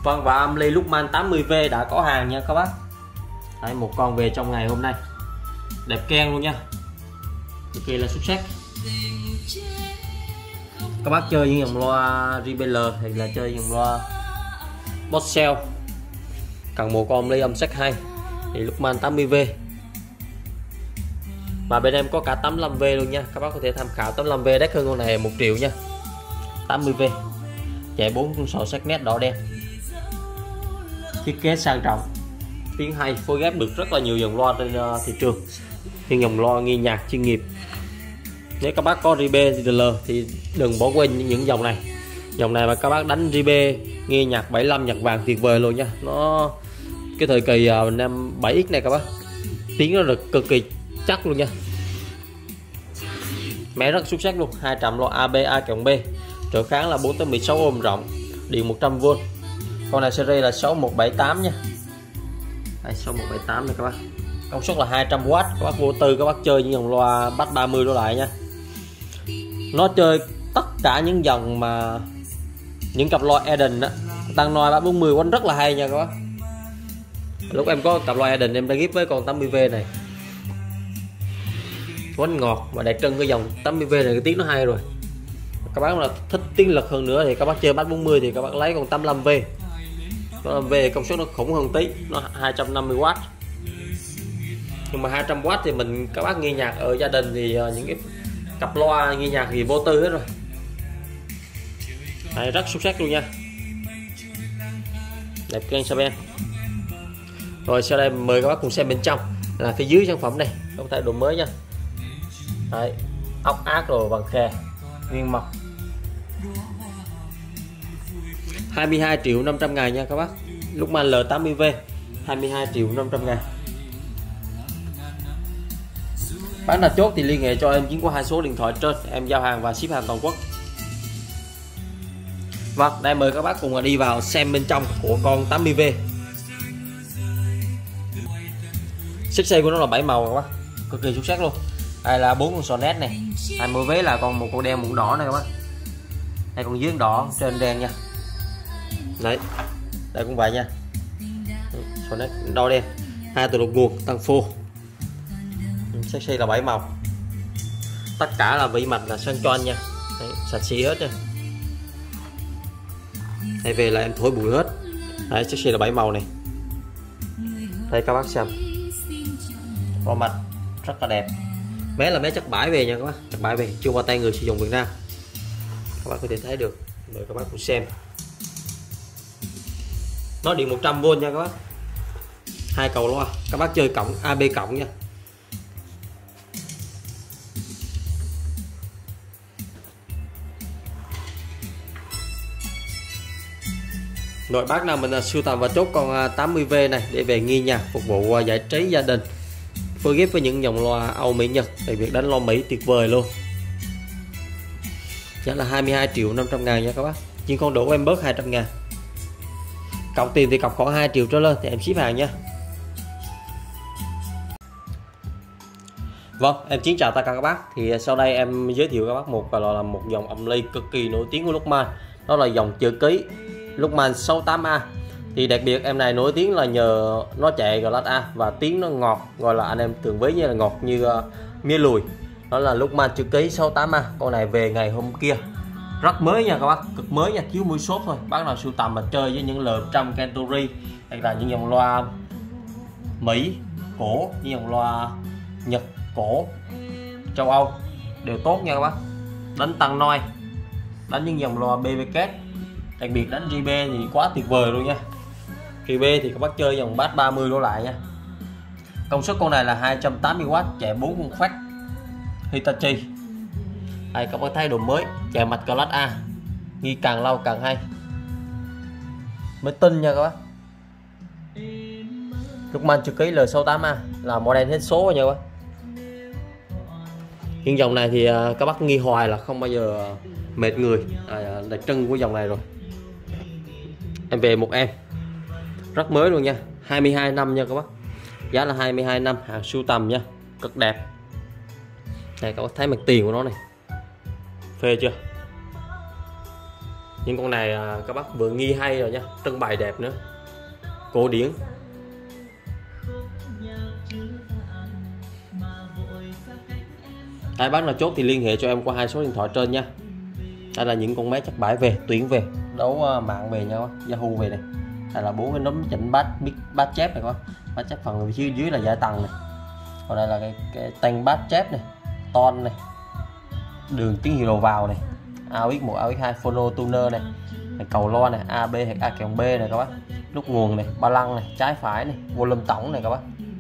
Vâng, và Amly Luckman 80V đã có hàng nha các bác. Đấy, một con về trong ngày hôm nay, đẹp keng luôn nha, cực kỳ là xuất sắc. Các bác chơi những dòng loa JBL hay là chơi dòng loa Bosell, cần một con Amly âm sắc hay thì Luckman 80V. Và bên em có cả 85V luôn nha, các bác có thể tham khảo. 85V đắt hơn con này 1 triệu nha. 80V chạy 4 con sò sắc nét đỏ đen, thiết kế sang trọng, tiếng hay, phối ghép được rất là nhiều dòng loa trên thị trường, những dòng loa nghe nhạc chuyên nghiệp. Nếu các bác có JBL thì đừng bỏ quên những dòng này. Dòng này mà các bác đánh JB nghe nhạc 75 nhạc vàng tuyệt vời luôn nha. Nó cái thời kỳ năm 7X này các bác, tiếng nó được cực kỳ chắc luôn nha, máy rất xuất sắc luôn. 200 loa AB A+B, trở kháng là 4-16 ohm rộng, điện 100V. Con này series là 6178 nha. Đây, 6178 này các bác, công suất là 200W. Các bác vô tư các bác chơi những dòng loa Bass 30 đổ lại nha. Nó chơi tất cả những dòng mà những cặp loa Eden á, tăng noi 340 quánh rất là hay nha các bác. Lúc em có cặp loa Eden em đã ghép với con 80V này, quánh ngọt và đặc trưng cái dòng 80V này, cái tiếng nó hay rồi. Các bác là thích tiếng lực hơn nữa thì các bác chơi Bass 40 thì các bác lấy con 85V. 85V công suất nó khủng hơn tí, nó 250W. Nhưng mà 200W thì các bác nghe nhạc ở gia đình thì những cái cặp loa nghe nhạc thì vô tư hết rồi. Đấy, rất xuất sắc luôn nha, đẹp keng Saben. Rồi sau đây mời các bác cùng xem bên trong là phía dưới sản phẩm này, không thay đồ mới nha. Đấy, ốc ác rồi vàng khè nguyên mộc, 22.500.000 nha các bác. Luckman L80V 22.500.000. Bán là chốt thì liên hệ cho em Chiến qua 2 số điện thoại trên, em giao hàng và ship hàng toàn quốc. Vâng, đây mời các bác cùng đi vào xem bên trong của con 80V. Chiếc xe của nó là 7 màu các bác, cực kỳ xuất sắc luôn. Đây là 4 con sò nét này, 20 vé là một con đen một con đỏ này các bác. Đây con dưới đỏ trên đen nha. Đấy, đây cũng vậy nha, sò nét đỏ đen, 2 từ đột nguồn tăng phô. Chiếc xe là 7 màu, tất cả là vỉ mạch là sang tròn nha. Đấy, sạch sẽ hết nha. Đây về là em thổi bụi hết. Đấy, chiếc xe là 7 màu này. Đây các bác xem, có mặt rất là đẹp. Mé là mé chất bãi về nha các bác, chất bãi về chưa qua tay người sử dụng Việt Nam, các bác có thể thấy được. Mời các bác cùng xem, nó điện 100V nha các bác, 2 cầu loa. Các bác chơi cộng AB cộng nha. Rồi bác nào mình sưu tầm và chốt con 80V này để về nghe nhạc phục vụ giải trí gia đình, phối ghép với những dòng loa Âu Mỹ Nhật, đặc biệt đánh loa Mỹ tuyệt vời luôn. Giá là 22.500.000 nha các bác. Nhưng con đổ em bớt 200.000, cộng tiền thì cọc khoảng 2 triệu trở lên thì em ship hàng nha. Vâng, em Chiến chào tất cả các bác. Thì sau đây em giới thiệu các bác một dòng Amly cực kỳ nổi tiếng của Luckman, đó là dòng chữ ký Luckman 68A. Thì đặc biệt em này nổi tiếng là nhờ nó chạy GLA và tiếng nó ngọt, gọi là anh em thường ví như là ngọt như mía lùi. Đó là Luckman chữ ký 68A. Con này về ngày hôm kia rất mới nha các bác, cực mới nha, thiếu mũi sốt thôi. Bác nào sưu tầm mà chơi với những L100 Kentori hay là những dòng loa Mỹ cổ, những dòng loa Nhật cổ, châu Âu đều tốt nha các bác. Đánh tăng noi, đánh những dòng loa BBK, đặc biệt đánh JB thì quá tuyệt vời luôn nha. JB thì các bác chơi dòng Bass 30 đổ lại nha. Công suất con này là 280W, chạy 4 con phát Hitachi. Đây các bác thấy đồ mới, chạy mạch Class A, nghi càng lâu càng hay, mới tin nha các bác. Luckman chữ ký L68A là model hết số rồi nha các bác. Nhưng dòng này thì các bác nghi hoài là không bao giờ mệt người, đặc trưng của dòng này rồi. Em về một em rất mới luôn nha, 22 năm nha các bác. Giá là 22 năm, hàng sưu tầm nha, cực đẹp. Đây các bác thấy mặt tiền của nó này, phê chưa. Những con này các bác vừa nghi hay rồi nha, trưng bày đẹp nữa, cổ điển. Ai bác nào chốt thì liên hệ cho em qua 2 số điện thoại trên nha. Đây là những con máy chắc bãi về, tuyển về, đấu mạng về nha các bác, Yahoo về này. Đây là 4 cái nấm chỉnh bát chép này các bác. Bát chép phần dưới là giải tầng này. Còn đây là cái tanh bát chép này, ton này, đường tín hiệu đầu vào này, AUX1, AUX2, phono tuner này, cầu loa này, AB hoặc A-B này các bác, nút nguồn này, ba lăng này, trái phải này, volume tổng này các bác.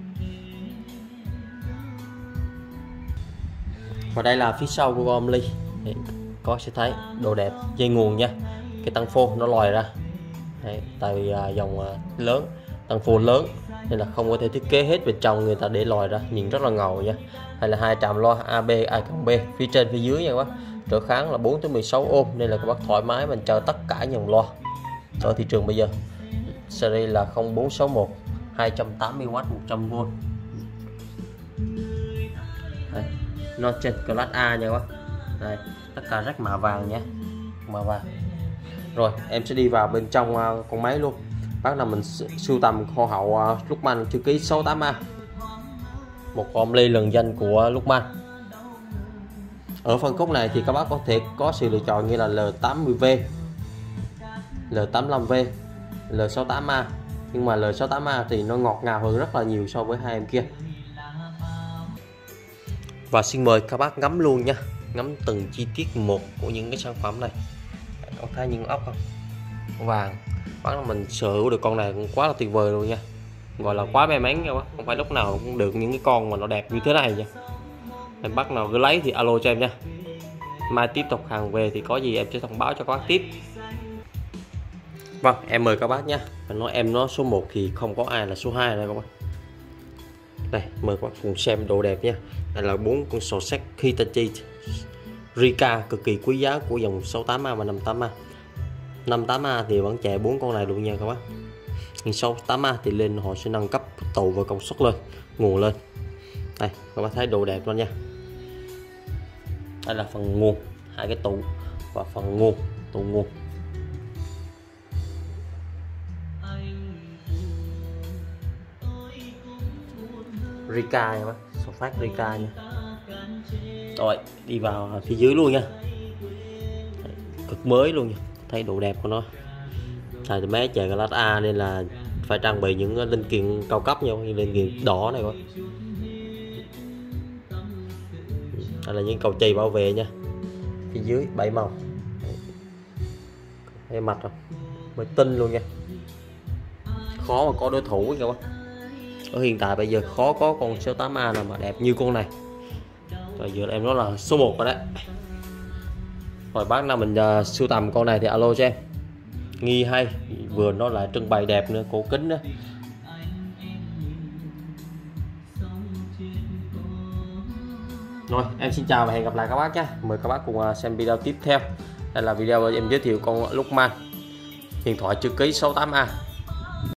Và đây là phía sau của con ly, có sẽ thấy đồ đẹp, dây nguồn nha, cái tăng phô nó lòi ra. Đấy, tại vì dòng lớn, tăng phô lớn nên là không có thể thiết kế hết bên trong, người ta để lòi ra nhìn rất là ngầu nha. Hay là 2 trạm loa AB, A-B phía trên phía dưới nha các bác. Trở kháng là 4 tới 16 ohm nên là các bác thoải mái mình chờ tất cả dòng loa ở thị trường bây giờ. Series là 0461 280W 100V. Đây, nó trên class A nha các bác. Đây, tất cả rách mạ vàng nha, mạ vàng. Rồi em sẽ đi vào bên trong con máy luôn. Bác nào mình sưu tầm kho hậu Luckman chữ ký 68A, một con ly lừng danh của Luckman. Ở phân khúc này thì các bác có thể có sự lựa chọn như là L80V, L85V, L68A, nhưng mà L68A thì nó ngọt ngào hơn rất là nhiều so với hai em kia. Và xin mời các bác ngắm luôn nha, ngắm từng chi tiết một của những cái sản phẩm này. Có thấy những ốc không? Vàng. Bác là mình sở hữu được con này cũng quá là tuyệt vời luôn nha, gọi là quá may mắn nha bác, không phải lúc nào cũng được những cái con mà nó đẹp như thế này nha. Em bác nào cứ lấy thì alo cho em nha, mai tiếp tục hàng về thì có gì em sẽ thông báo cho các bác tiếp. Vâng, em mời các bác nha. Nói em nó số 1 thì không có ai là số 2 đây các bác. Đây, mời các bác cùng xem đồ đẹp nha. Đây là 4 con sổ sách Hitachi Rika cực kỳ quý giá của dòng 68A và 58A. 58A thì vẫn chạy 4 con này luôn nha các bác. Nhưng 68A thì lên họ sẽ nâng cấp tụ và công suất lên, nguồn lên. Đây, các bác thấy đồ đẹp luôn nha. Đây là phần nguồn, hai cái tụ và phần nguồn, tụ nguồn. Rika nha bác, số phát Rika nha. Rồi, đi vào phía dưới luôn nha. Đấy, cực mới luôn nha, thấy độ đẹp của nó. Xài máy chạy class A nên là phải trang bị những linh kiện cao cấp nhau, như linh kiện đỏ này quá. Đây là những cầu chì bảo vệ nha. Phía dưới 7 màu. Thấy mặt rồi, mới tinh luôn nha. Khó mà có đối thủ các bác. Ở hiện tại bây giờ khó có con 68A nào mà đẹp như con này. Rồi giờ em nói là số 1 rồi đấy. Rồi bác nào mình sưu tầm con này thì alo cho em. Nghi hay, vừa nó lại trưng bày đẹp nữa, cổ kính nữa. Rồi em xin chào và hẹn gặp lại các bác nhé. Mời các bác cùng xem video tiếp theo. Đây là video em giới thiệu con Luckman, điện thoại chữ ký 68A.